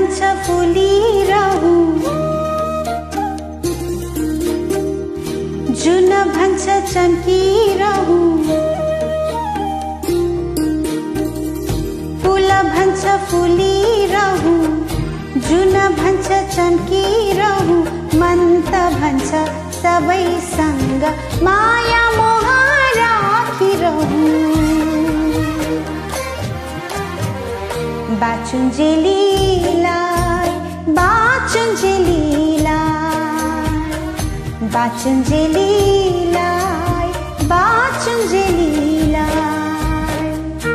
भन्छ फुलिरहु, जुन भन्छ चम्किरहु, फुल भन्छ फुलिरहु, जुन भन्छ चम्किरहु, मन त भन्छ सबैसँग माया मोह राखिरहु। बाचुन्जेलीलाई, बाचुन्जेलीलाई, बाचुन्जेलीलाई, बाचुन्जेलीलाई।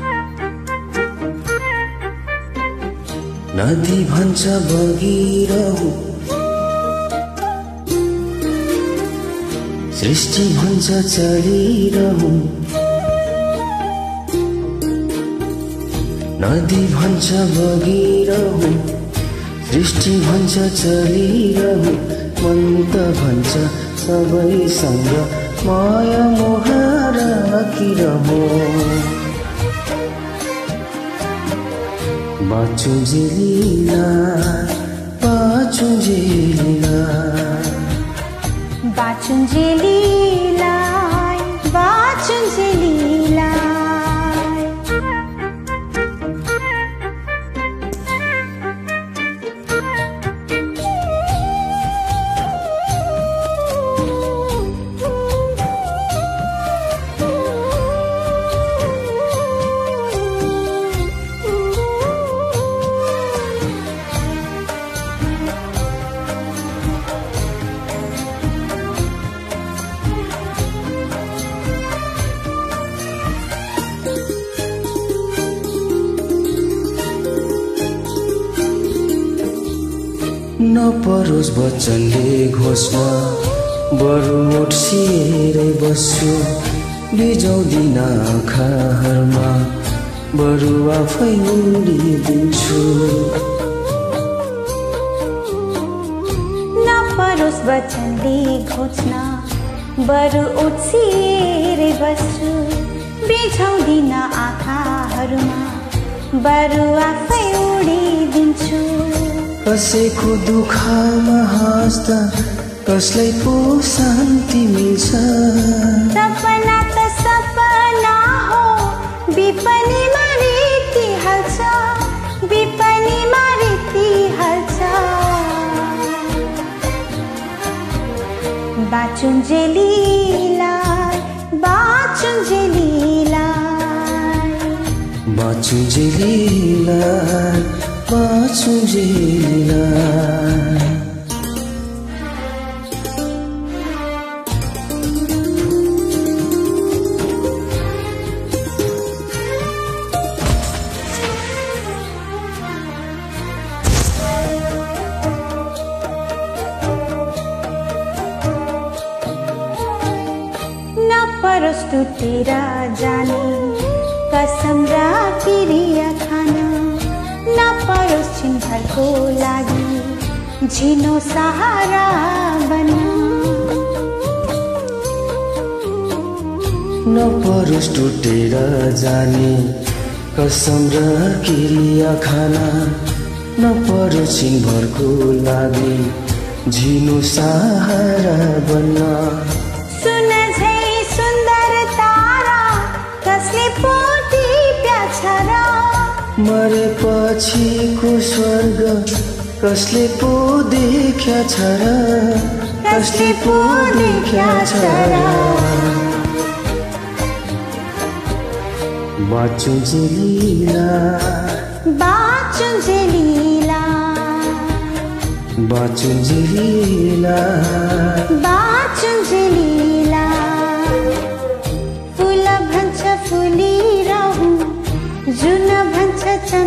नदी भन्छ बगिरहु, सृष्टि भन्छ चलिरहु, नदी भन्छ बगिरहु, सृष्टि भन्छ चलिरहु, मन त भन्छ सबैसँग माया मोह राखिरहु। बाचुन्जेलीलाई, बाचुन्जेलीलाई, बाचुन्जेलीलाई, बाचुन्जेलीलाई। नपरोस् वचनले घोषणा, बरु उठ्सिएरै बस्छु, बिजाउँदिन आँखाहरूमा, बरु आफै उडिदिन्छु। नपरोस् वचनले घोषणा, बरु उठ्सिएरै बस्छु, बिजाउँदिन आँखाहरूमा, बरु आफै उडिदिन्छु। कसैको दुःखमा हाँस्दा कसलाई पो शान्ति मिल्छ। सपना त सपना हो, विपनीमा रित्तिहाल्छ, विपनीमा रित्तिहाल्छ। बाचुन्जेलीलाई, बाचुन्जेलीलाई, बाचुन्जेलीलाई, बाचुन्जेलीलाई। नपरोस् टुटेर जाने कसम राखिरिया खाना, नपरोस् छिनभरको लागि झिनो सहारा बन्न। नपरोस् टुटेर जाने कसम राखिरिया खाना, नपरोस् छिनभरको लागि झिनो सहारा बन्न। सुन झै सुन्दर तारा कसले पो टिप्याछ र, मरेपछिको स्वर्ग कसले पो देख्याछ र, कसले पो देख्याछ र। बाचुन्जेलीलाई, बाचुन्जेलीलाई, बाचुन्जेलीलाई, बाचुन्जेलीलाई। फुल भन्छ फुलिरहु, जुन भन्छ